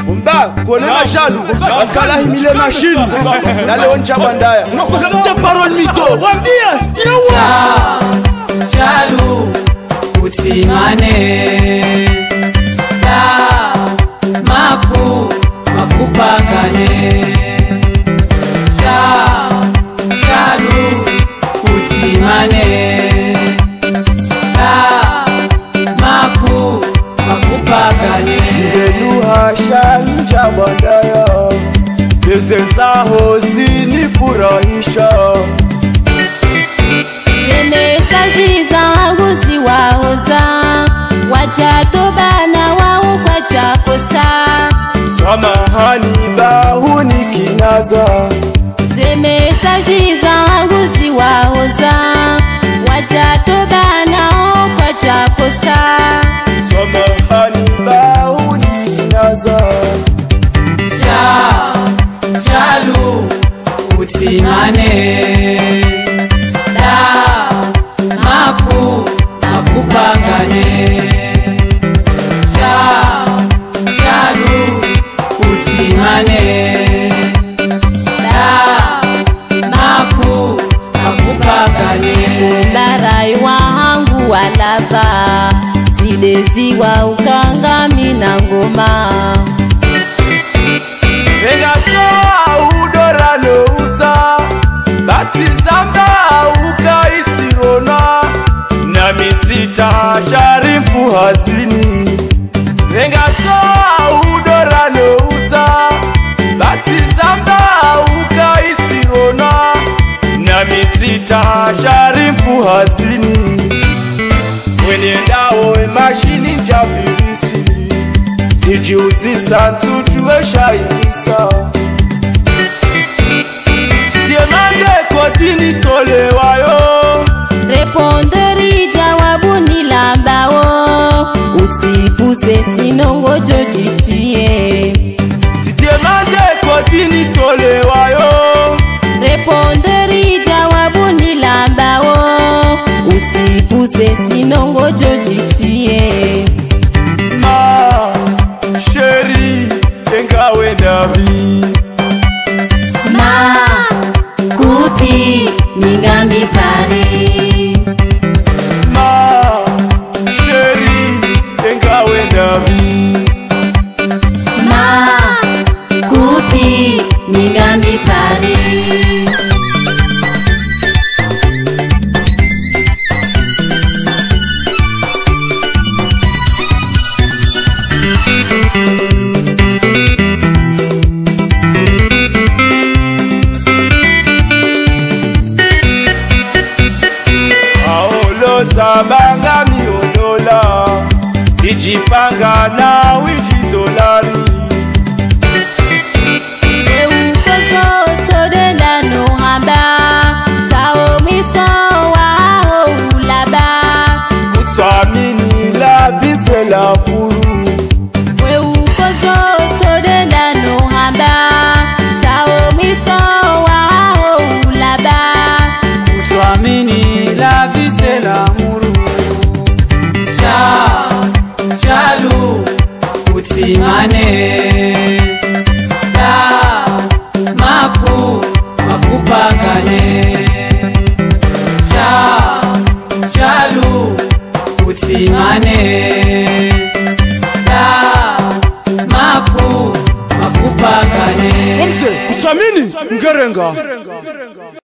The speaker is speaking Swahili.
Umba, kolema jaloux, Abdallah mille machines, Naleon Chabandaya. Des paroles mytho, wambie, yawa. Jaloux, utimane. Da, makupagane. Da, jaloux, utimane. Da, makupagane. Sibeluha shani Chabandaya. Desensa hozi ni furahisha. Mesaji zangu si waoza, wachatobana wao kwa chakosa. Samahani bahu ni kinaza. Mesaji zangu si waoza, wachatobana wao kwa chakosa. Samahani bahu ni kinaza. Jaloux, utimane. Makupagane. Jaloux, utimane. Makupagane. Barai wangu walava, sidezi wa ukangami na ngoma. Venga soa udora no uta, batizamba ukaisirona. Na mitita sharifu hazini. Venga soa udora no uta, batizamba ukaisirona. Na mitita sharifu hazini. Mwenendao mashini njabirisi, tijiuzisa ntujue shairisa. Diemande kodini tolewayo, Reponderi jawabu ni lambao, usipuse sinongojo jichie. diemande kodini tolewayo. Reponderi jawabu ni lambao, usipuse sinongojo jichie. Ma sheri engawe nabi. Ma kupi mingambi pare. Ma sheri engawe nabi. Ma kupi mingambi pare. Sabanga mionola, tijipanga na wiji dolari. Eukoso todenda no hamba, sao miso wa ulaba. Kutamini la vie c'est l'amour. Eukoso todenda no hamba, sao miso wa ulaba. Kutuamini la vie c'est l'amour. Jaloux, utimane. Makupagane. Jaloux, utimane. Kumse, kutamini, ngerenga.